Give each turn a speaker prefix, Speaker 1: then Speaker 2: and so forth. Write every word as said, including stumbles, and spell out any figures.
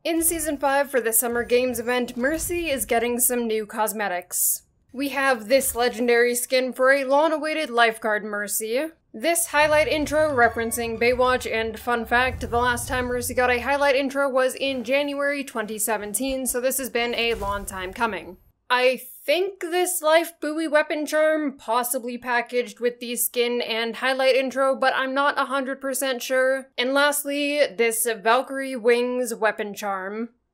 Speaker 1: In Season five for the Summer Games event, Mercy is getting some new cosmetics. We have this legendary skin for a long-awaited lifeguard Mercy. This highlight intro referencing Baywatch, and fun fact, the last time Mercy got a highlight intro was in January twenty seventeen, so this has been a long time coming. I think this life buoy weapon charm possibly packaged with the skin and highlight intro, but I'm not one hundred percent sure. And lastly, this Valkyrie wings weapon charm.